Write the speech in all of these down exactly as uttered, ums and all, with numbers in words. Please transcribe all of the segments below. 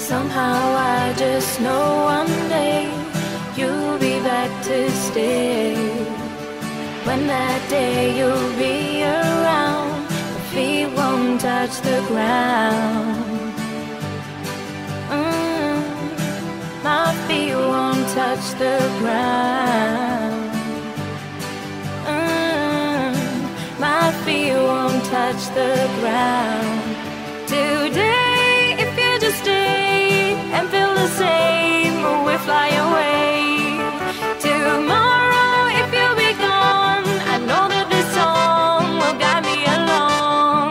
Somehow I just know one day you'll be back to stay. When that day you'll be around, my feet won't touch the ground. mm, My feet won't touch the ground. mm, My feet won't touch the ground. Today, if you just stay and feel the same, we'll fly away. Tomorrow, if you'll be gone, I know that this song will guide me along.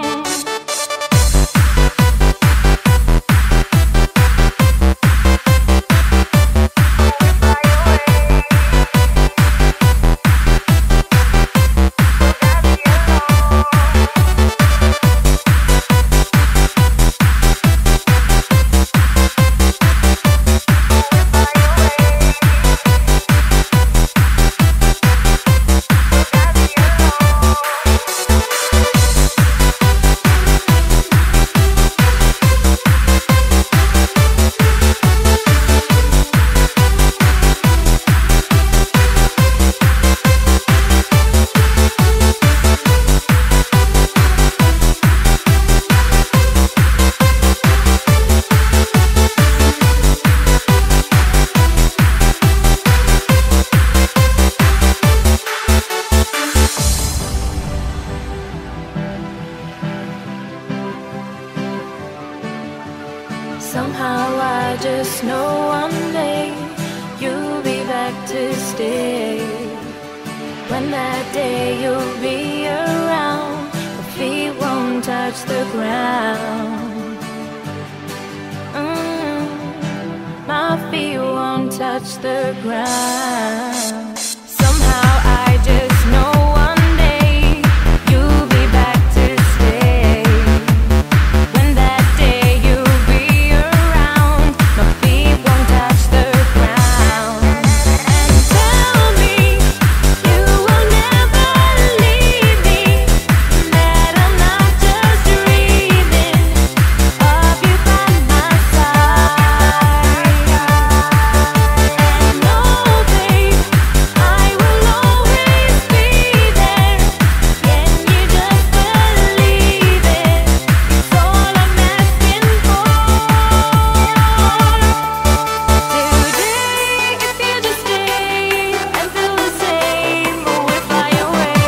Somehow I just know one day you'll be back to stay. When that day you'll be around, my feet won't touch the ground. mm, My feet won't touch the ground. Somehow I just know one day you'll be back to stay. When that day you'll be around, my feet won't touch the ground. And tell me you will never leave me, that I'm not just dreaming of you by my side. And know, babe, I will always be there. Can you just believe it? It's all I'm asking for. Today, if you just stay and feel the same, we'll fly away.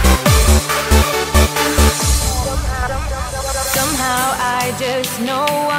Somehow I just know